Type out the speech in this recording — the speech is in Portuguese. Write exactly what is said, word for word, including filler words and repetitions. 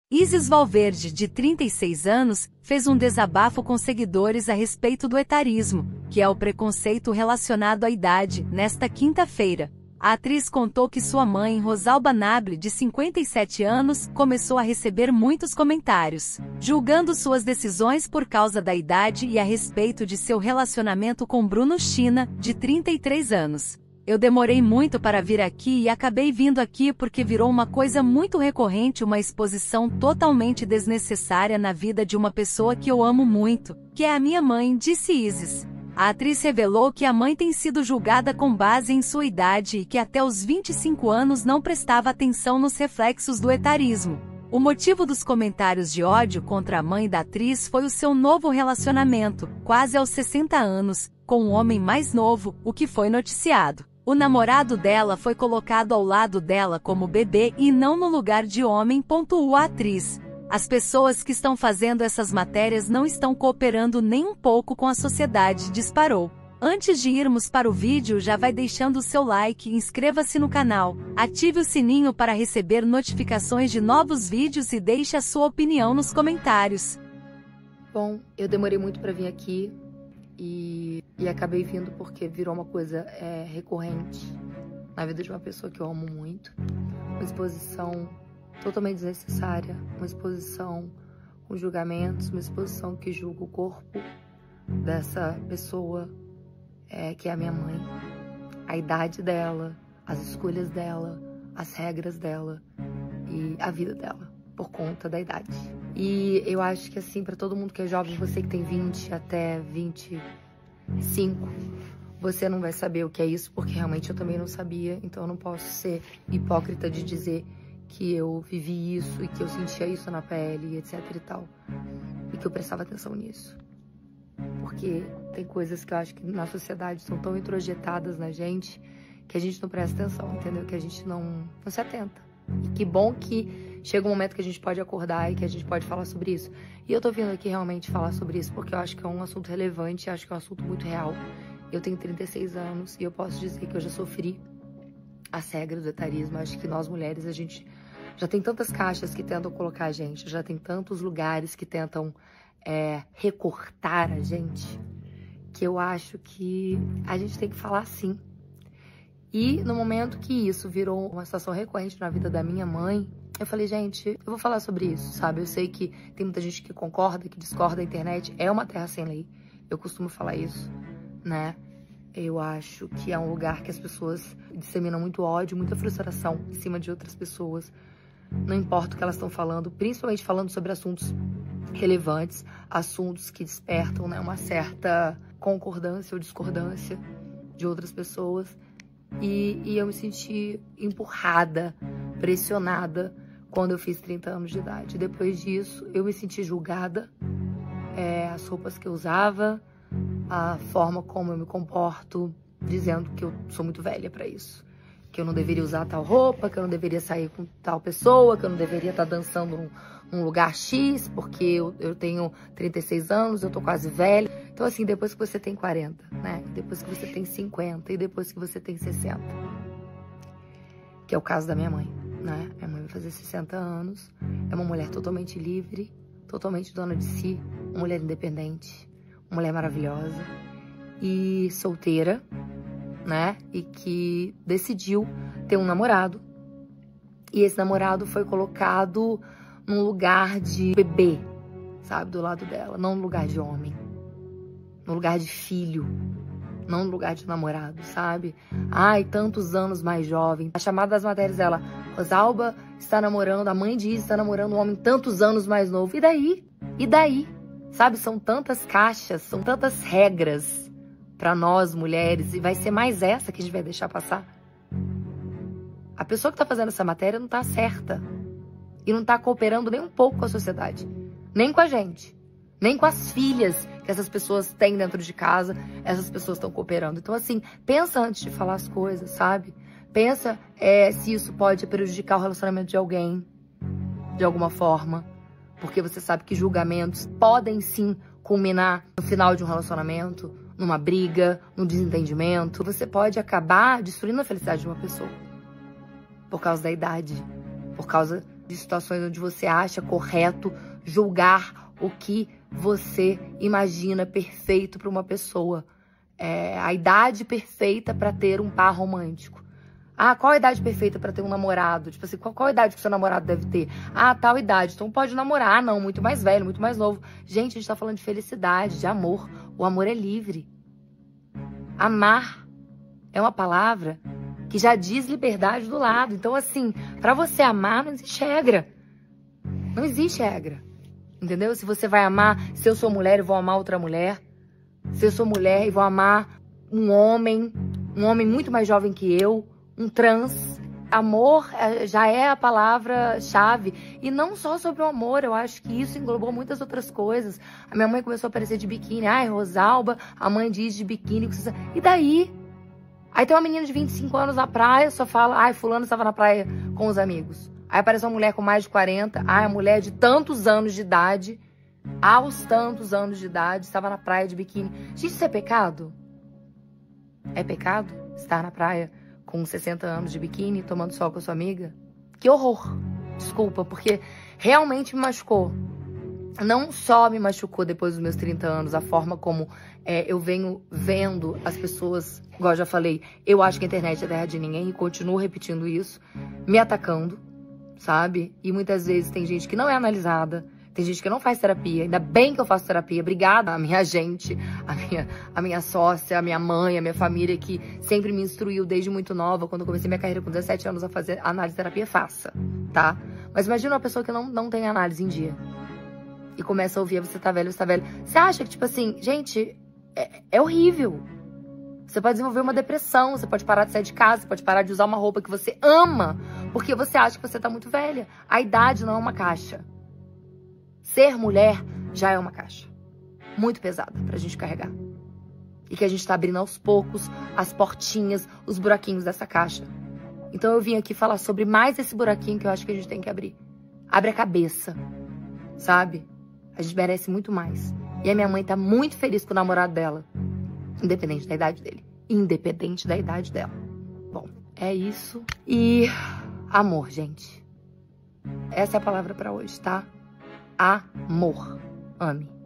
Isis Valverde, de trinta e seis anos, fez um desabafo com seguidores a respeito do etarismo, que é o preconceito relacionado à idade, nesta quinta-feira. A atriz contou que sua mãe, Rosalba Nable, de cinquenta e sete anos, começou a receber muitos comentários, julgando suas decisões por causa da idade e a respeito de seu relacionamento com Bruno China, de trinta e três anos. Eu demorei muito para vir aqui e acabei vindo aqui porque virou uma coisa muito recorrente, uma exposição totalmente desnecessária na vida de uma pessoa que eu amo muito, que é a minha mãe, disse Isis. A atriz revelou que a mãe tem sido julgada com base em sua idade e que até os vinte e cinco anos não prestava atenção nos reflexos do etarismo. O motivo dos comentários de ódio contra a mãe da atriz foi o seu novo relacionamento, quase aos sessenta anos, com um homem mais novo, o que foi noticiado. O namorado dela foi colocado ao lado dela como bebê e não no lugar de homem, pontuou a atriz. As pessoas que estão fazendo essas matérias não estão cooperando nem um pouco com a sociedade, disparou. Antes de irmos para o vídeo, já vai deixando o seu like, inscreva-se no canal, ative o sininho para receber notificações de novos vídeos e deixe a sua opinião nos comentários. Bom, eu demorei muito para vir aqui e, e acabei vindo porque virou uma coisa é, recorrente na vida de uma pessoa que eu amo muito. Uma exposição totalmente desnecessária, uma exposição com julgamentos, uma exposição que julga o corpo dessa pessoa, é, que é a minha mãe, a idade dela, as escolhas dela, as regras dela e a vida dela, por conta da idade. E eu acho que assim, para todo mundo que é jovem, você que tem vinte até vinte e cinco, você não vai saber o que é isso, porque realmente eu também não sabia, então eu não posso ser hipócrita de dizer que eu vivi isso e que eu sentia isso na pele, etc e tal. E que eu prestava atenção nisso. Porque tem coisas que eu acho que na sociedade são tão introjetadas na gente que a gente não presta atenção, entendeu? Que a gente não, não se atenta. E que bom que chega um momento que a gente pode acordar e que a gente pode falar sobre isso. E eu tô vindo aqui realmente falar sobre isso porque eu acho que é um assunto relevante, acho que é um assunto muito real. Eu tenho trinta e seis anos e eu posso dizer que eu já sofri as regras do etarismo. Acho que nós mulheres, a gente já tem tantas caixas que tentam colocar a gente, já tem tantos lugares que tentam é, recortar a gente, que eu acho que a gente tem que falar sim. E no momento que isso virou uma situação recorrente na vida da minha mãe, eu falei, gente, eu vou falar sobre isso, sabe? Eu sei que tem muita gente que concorda, que discorda. A internet é uma terra sem lei, eu costumo falar isso, né? Eu acho que é um lugar que as pessoas disseminam muito ódio, muita frustração em cima de outras pessoas. Não importa o que elas estão falando, principalmente falando sobre assuntos relevantes, assuntos que despertam, né, uma certa concordância ou discordância de outras pessoas. E, e eu me senti empurrada, pressionada quando eu fiz trinta anos de idade. Depois disso, eu me senti julgada, é, as roupas que eu usava, a forma como eu me comporto, dizendo que eu sou muito velha para isso. Que eu não deveria usar tal roupa, que eu não deveria sair com tal pessoa, que eu não deveria estar dançando num, num lugar X, porque eu, eu tenho trinta e seis anos, eu tô quase velha. Então, assim, depois que você tem quarenta, né? Depois que você tem cinquenta e depois que você tem sessenta. Que é o caso da minha mãe, né? Minha mãe vai fazer sessenta anos, é uma mulher totalmente livre, totalmente dona de si, uma mulher independente, uma mulher maravilhosa e solteira, né? E que decidiu ter um namorado. E esse namorado foi colocado num lugar de bebê, sabe? Do lado dela. Não no lugar de homem. No lugar de filho. Não no lugar de namorado, sabe? Ai, tantos anos mais jovem. A chamada das matérias dela, Rosalba está namorando, a mãe diz está namorando um homem tantos anos mais novo. E daí? E daí? Sabe? São tantas caixas, são tantas regras para nós, mulheres, e vai ser mais essa que a gente vai deixar passar. A pessoa que tá fazendo essa matéria não tá certa. E não tá cooperando nem um pouco com a sociedade. Nem com a gente. Nem com as filhas que essas pessoas têm dentro de casa, essas pessoas estão cooperando. Então, assim, pensa antes de falar as coisas, sabe? Pensa é, se isso pode prejudicar o relacionamento de alguém, de alguma forma. Porque você sabe que julgamentos podem, sim, culminar no final de um relacionamento, numa briga, num desentendimento. Você pode acabar destruindo a felicidade de uma pessoa. Por causa da idade. Por causa de situações onde você acha correto julgar o que você imagina perfeito para uma pessoa. É, a idade perfeita para ter um par romântico. Ah, qual a idade perfeita para ter um namorado? Tipo assim, qual, qual a idade que o seu namorado deve ter? Ah, tal idade. Então pode namorar. Ah, não, muito mais velho, muito mais novo. Gente, a gente tá falando de felicidade, de amor. O amor é livre. Amar é uma palavra que já diz liberdade do lado. Então, assim, para você amar, não existe regra. Não existe regra. Entendeu? Se você vai amar, se eu sou mulher, eu vou amar outra mulher. Se eu sou mulher e vou amar um homem, um homem muito mais jovem que eu, um trans. Amor já é a palavra-chave. E não só sobre o amor, eu acho que isso englobou muitas outras coisas. A minha mãe começou a aparecer de biquíni. Ai, Rosalba, a mãe diz de biquíni. E daí? Aí tem uma menina de vinte e cinco anos na praia, só fala, ai, fulano estava na praia com os amigos. Aí aparece uma mulher com mais de quarenta, ai, a mulher de tantos anos de idade, aos tantos anos de idade, estava na praia de biquíni. Gente, isso é pecado? É pecado estar na praia com sessenta anos de biquíni, tomando sol com a sua amiga? Que horror! Desculpa, porque realmente me machucou. Não só me machucou depois dos meus trinta anos, a forma como é, eu venho vendo as pessoas, igual eu já falei, eu acho que a internet é terra de ninguém e continuo repetindo isso, me atacando, sabe? E muitas vezes tem gente que não é analisada, tem gente que não faz terapia, ainda bem que eu faço terapia, obrigada a minha gente, a minha, a minha sócia, a minha mãe, a minha família, que sempre me instruiu desde muito nova, quando eu comecei minha carreira com dezessete anos a fazer análise de terapia, faça, tá? Mas imagina uma pessoa que não, não tem análise em dia. E começa a ouvir, você tá velho, você tá velho. Você acha que, tipo assim, gente, é, é horrível. Você pode desenvolver uma depressão, você pode parar de sair de casa, você pode parar de usar uma roupa que você ama, porque você acha que você tá muito velha. A idade não é uma caixa. Ser mulher já é uma caixa. Muito pesada pra gente carregar. E que a gente tá abrindo aos poucos as portinhas, os buraquinhos dessa caixa. Então eu vim aqui falar sobre mais esse buraquinho que eu acho que a gente tem que abrir. Abre a cabeça, sabe? A gente merece muito mais. E a minha mãe tá muito feliz com o namorado dela. Independente da idade dele. Independente da idade dela. Bom, é isso. E amor, gente. Essa é a palavra pra hoje, tá? Amor. Ame.